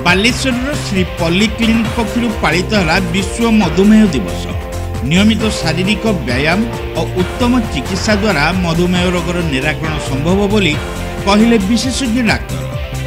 Baleshwar Shri polyclinic पक्षर पालित है विश्व मधुमेह दिवस। नियमित शारीरिक व्यायाम और उत्तम चिकित्सा द्वारा मधुमेह रोगर निराकरण संभव बोली कहले विशेषज्ञ डाक्तर।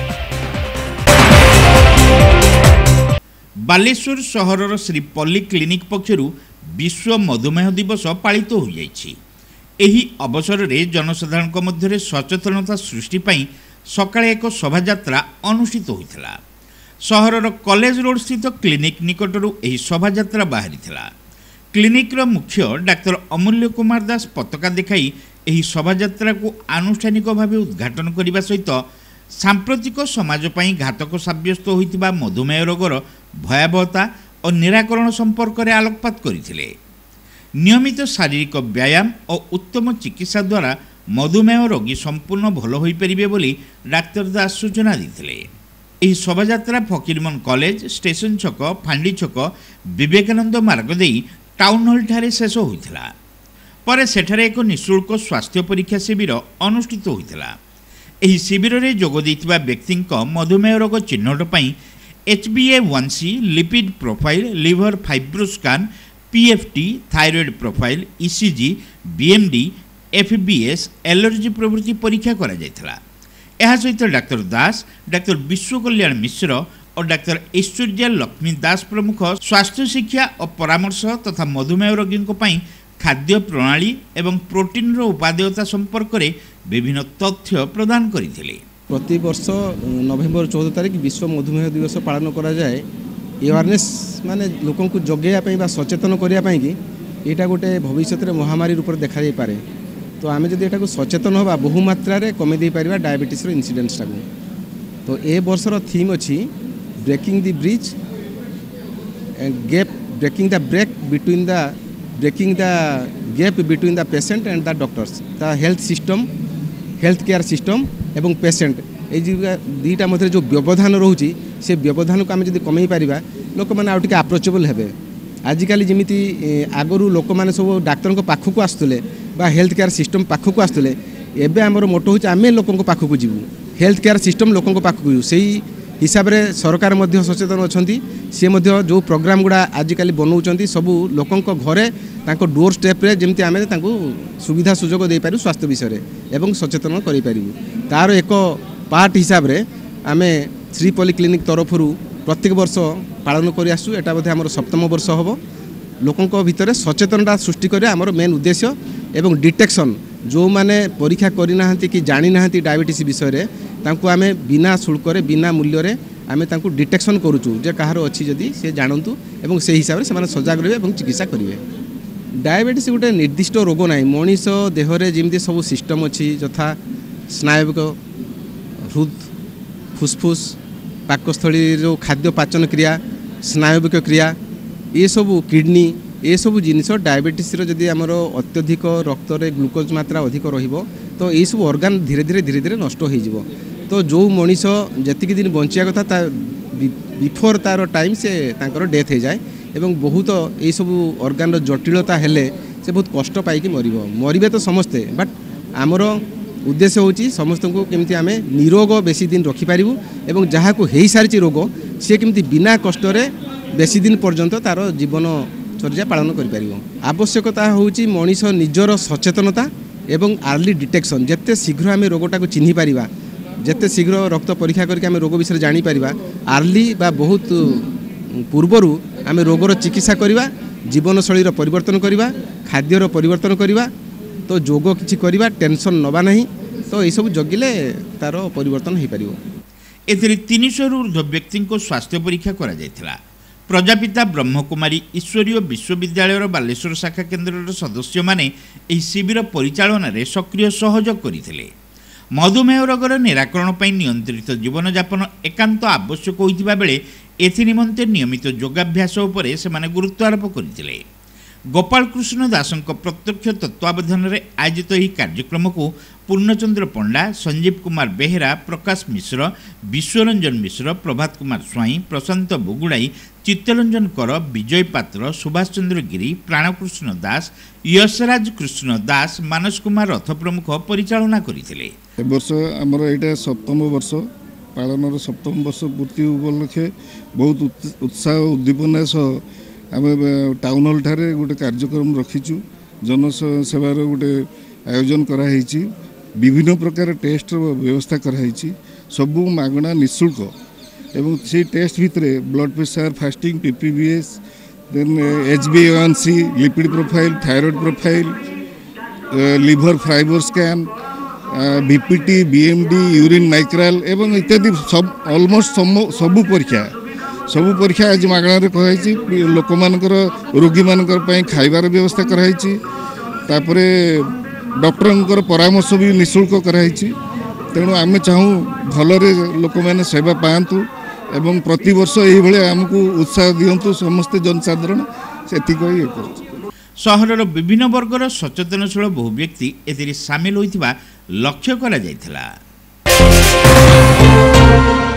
बालेश्वर सहरर श्री पॉलीक्लिनिक पक्षर विश्व मधुमेह दिवस पालित हो जाइछि। एही अवसर में जनसाधारण मध्य सचेतनता सृष्टि पाई सकाळे एक शोभायात्रा अनुष्ठित होइथिला। सहरर कॉलेज रोड स्थित क्लिनिक निकटरू एही शोभायात्रा बाहरीथिला। क्लिनिक रो मुख्य डाक्टर अमूल्य कुमार दास पताका देखाई एही शोभायात्रा को आनुष्ठानिक भाव उद्घाटन करने सहित सांप्रतिक समाज पई घातक साब्यस्त होइतिबा मधुमेह रोगर भयावहता और निराकरण संपर्क में आलोकपात करथिले। नियमित शारीरिक व्यायाम और उत्तम चिकित्सा द्वारा मधुमेह रोगी संपूर्ण भल होई परिबे बोली डाक्टर दास सूचना देथिले। एही शोभायात्रा फकीरमोहन कॉलेज स्टेशन छक फांडी छक विवेकानंद मार्ग देई टाउन हॉल ठारे शेष होइथिला। परे सेठारे एक निःशुल्क स्वास्थ्य परीक्षा शिविर अनुष्ठित होइथिला। एही शिविर रे जोग दैतिबा व्यक्तिक मधुमेह रोग चिन्हट पई HbA1c lipid profile liver fibroscan PFT thyroid profile ECG BMD FBS allergy प्रभृति परीक्षा करा जायथिला। एहा सहित डाक्टर दास डाक्टर विश्व कल्याण मिश्र और डाक्टर ऐश्वर्या लक्ष्मी दास प्रमुख स्वास्थ्य शिक्षा और परामर्श तथा मधुमेह रोगी खाद्य प्रणाली एवं प्रोटीन उपादेयता संपर्क में विभिन्न तथ्य प्रदान करथिले। प्रति वर्ष नवेम्बर 14 तारिख विश्व मधुमेह दिवस पालन करा जाए। अवेयरनेस माने लोकों को जगेया सचेतन करने कि यहाँ गोटे भविष्य में महामारी रूप देखा पारे। तो आम जब यहाँ सचेतन होगा बहुमात्रा कमे दे पार डायबिटीज इनसीडेंस टाक। तो ए वर्षर थीम अच्छी breaking the bridge gap breaking the gap between the patient and the doctors the health care system एवं पेशेंट ये दुईटा मध्य जो व्यवधान रोचे से व्यवधान को आम जब कमे पार लोक मैंने आउटे अप्रोचेबल हे। आजिकल जमी आगु लोक मैंने सब डाक्तर पाखक आसुले हेल्थ केयर सिस्टम पाखक आसुले एवं आमर मोटो हो आम लोक पाखक जीवु हेल्थ केयर सिस्टम लोक पाखक जीवु से हिसाब रे सरकार मध्य सचेतन अच्छी सी जो प्रोग्राम गुड़ा आजिकल बनाऊँ सबू लोक घरे डोर स्टेप रे जमी आम सुविधा सुजोग दे पारू स्वास्थ्य विषय एवं सचेतन करूँ। तार एक पार्ट हिसाब रे आम श्री पॉलीक्लिनिक तरफ प्रत्येक वर्ष पालन कर आसू। एटा बोधे आमर 7म वर्ष हम लोकों भितर सचेतनता सृष्टि करे आमर मेन उद्देश्य एवं डिटेक्शन जो माने परीक्षा करना कि जानी ना डायबिटीज विषय तांको आमे बिना शुल्क बिना मूल्य आमे तांको डिटेक्शन करूचु जे कहार अच्छी जदि से जानतु एवं से हिसाब से सजग रहे और चिकित्सा करेंगे। डायबिटीज गोटे निर्दिष्ट रोग ना मनीष देहरे जमी सब सिस्टम अच्छी यथा स्नायविक हृद फुसफुस पाकस्थली जो खाद्य पाचन क्रिया स्नायविक क्रिया ये सब किडनी ये सब जिनिस डायबिटीज जदि आमर अत्यधिक रक्त रे ग्लूकोज मात्रा अधिक रहिबो तो ये सब ऑर्गन धीरे धीरे नष्ट हो। तो जो मनीष जी दिन बंचिया कथा बिफोर तार टाइम से तांकर डेथ हो जाए एवं बहुत ये सब ऑर्गन जटिलता हेले से बहुत कष्ट पाई मरबे तो समस्ते बट आमर उद्देश्य होची समस्त को केमती आमे निरोग बेसी दिन रखिपारू एवं जहाँ को हो सारी रोग सी केमती बिना कष्ट बेसी दिन पर्यंत तार जीवन चर्या पालन कर। आवश्यकता होची मनीष निजर सचेतनता एवं आर्ली डिटेक्शन जिते शीघ्र आम रोगटा को चिन्ह पारिबा जिते शीघ्र रक्त परीक्षा करके आम रोग विषय जानी पारिबा आर्ली बा बहुत पूर्वरु आम रोगर चिकित्सा करवा जीवनशैली परिवर्तन करवा खाद्यर परिवर्तन करवा तो जोग किछि करवा टेंशन नबा नहीं तो ये सब जगिले तार परिवर्तन हो पारिबो। एथिरे 300 रु ऊर्ध्व व्यक्ति को स्वास्थ्य परीक्षा करा जायथिला। प्रजापिता ब्रह्मकुमारी ईश्वरीय विश्वविद्यालय बालेश्वर शाखा केन्द्र सदस्य माने एही शिविर परिचालन में सक्रिय सहयोग करथिले। मधुमेह रोगर निराकरण पर नियंत्रित जीवन यापन एकांत आवश्यक होइतिबा बेले एथि निमंते नियमित योगाभ्यास उपरे सेमाने गुरुत्व आरोप करथिले। गोपाल कृष्ण दासंक प्रत्यक्ष तत्वावधान में आयोजित यह कार्यक्रम को पूर्णचंद्र पंडा संजीव कुमार बेहेरा प्रकाश मिश्र विश्वरंजन मिश्र प्रभात कुमार स्वाई प्रशांत बुगुड़ाई चित्तरंजन कर विजय पात्र सुभाष चंद्र गिरी प्राणकृष्ण दास यशराज कृष्ण दास मानस कुमार रथ प्रमुख परिचालना करथिले। वर्ष आमर यहाँ 7म वर्ष पालन 7म वर्ष पूर्ति उपलक्षे बहुत उत्साह उद्दीपना सह आम टाउन हॉल ठारे गोटे कार्यक्रम रखीचु जनसेवार गोटे आयोजन कराई विभिन्न प्रकार टेस्ट व्यवस्था कराई सबू मागणा निःशुल्क एवं से टेस्ट भितर blood pressure fasting PPBS then HbA1c lipid profile thyroid profile liver fiber scan VPT BMD urine micral एवं इत्यादि सब ऑलमोस्ट सबू परीक्षा आज मागणार कराई लोक मानकर रोगी मानकर पई खाइबार व्यवस्था कराई तापरे डॉक्टर परामर्श भी निःशुल्क कराई तेणु आम चाहूँ भलरे लोक मैंने सेवा पातु एवं प्रति वर्ष ये आमको उत्साह दिंतु समस्ते जनसाधारण से सहरर विभिन्न वर्गर सचेतनशील बहु व्यक्ति एथिरे सामिल होइथिबा लक्ष्य करा जायथिला।